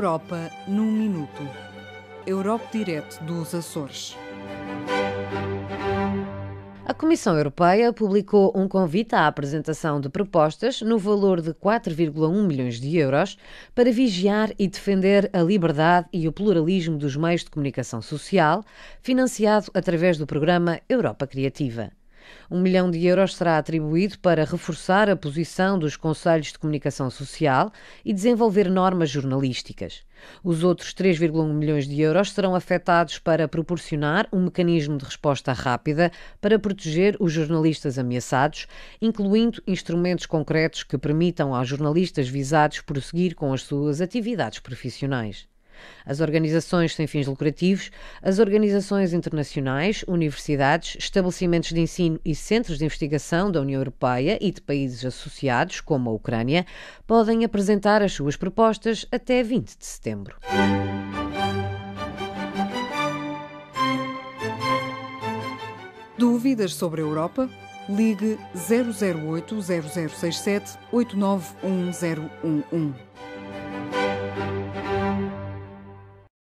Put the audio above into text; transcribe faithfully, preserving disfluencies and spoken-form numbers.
Europa num minuto. Europe Direct dos Açores. A Comissão Europeia publicou um convite à apresentação de propostas no valor de quatro vírgula um milhões de euros para vigiar e defender a liberdade e o pluralismo dos meios de comunicação social, financiado através do programa Europa Criativa. Um milhão de euros será atribuído para reforçar a posição dos conselhos de comunicação social e desenvolver normas jornalísticas. Os outros três vírgula um milhões de euros serão afetados para proporcionar um mecanismo de resposta rápida para proteger os jornalistas ameaçados, incluindo instrumentos concretos que permitam aos jornalistas visados prosseguir com as suas atividades profissionais. As organizações sem fins lucrativos, as organizações internacionais, universidades, estabelecimentos de ensino e centros de investigação da União Europeia e de países associados, como a Ucrânia, podem apresentar as suas propostas até vinte de setembro. Dúvidas sobre a Europa? Ligue zero zero oito, zero zero seis sete, oito nove um zero um um.